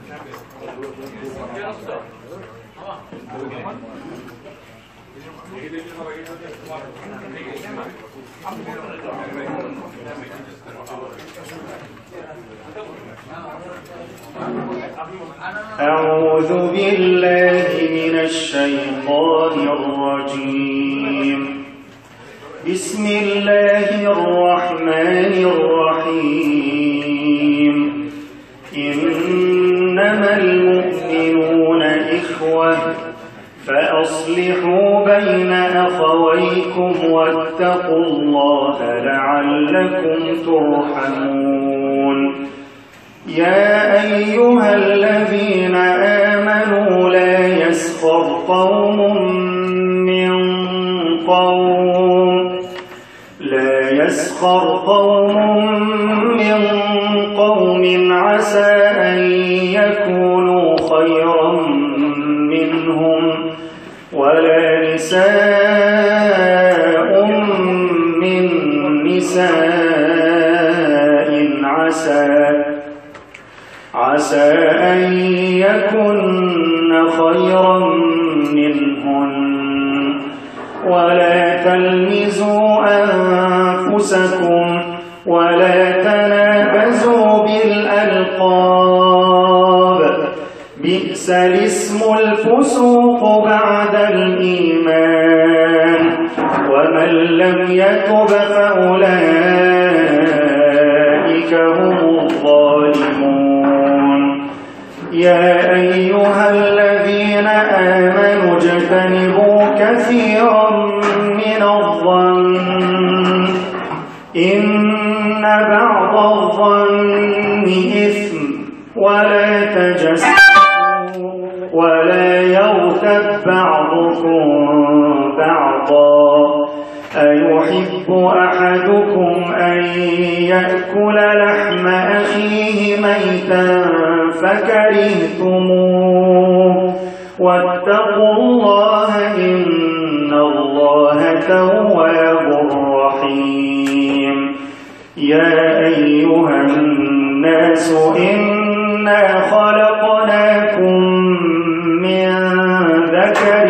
أعوذ بالله من الشيطان الرجيم. بسم الله الرحمن الرحيم. إنما المؤمنون إخوة فأصلحوا بين أخويكم واتقوا الله لعلكم ترحمون. يا أيها الذين آمنوا لا يسخر قوم من قوم عسى أن يكونوا خيرا منهم ولا نساء من نساء عسى أن يكن خيرا منهن ولا تلمزوا أنفسكم ولا تنابزوا بالألقاب بئس الاسم الفسوق بعد الإيمان ومن لم يتب فأولئك هم الظالمون. يا أيها الذين آمنوا اجتنبوا كثيرا من الظن إن بعض الظن إثم ولا تجسسوا ولا يغتب بعضكم بعضا أيحب أحدكم أن يأكل لحم أخيه ميتا فكرهتموه واتقوا الله إن الله تواب رحيم. يا أيها الناس إنا خلقناكم من ذكر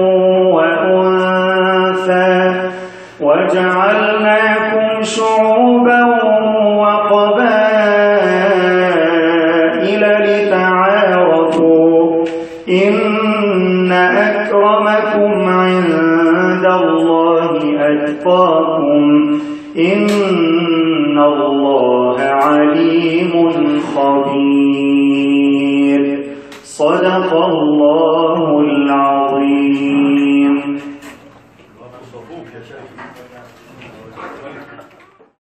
وأنثى وجعلناكم شعوبا وقبائل لتعارفوا إن أكرمكم عند الله أتقاكم إن الله عليم خبير. صدق الله العظيم.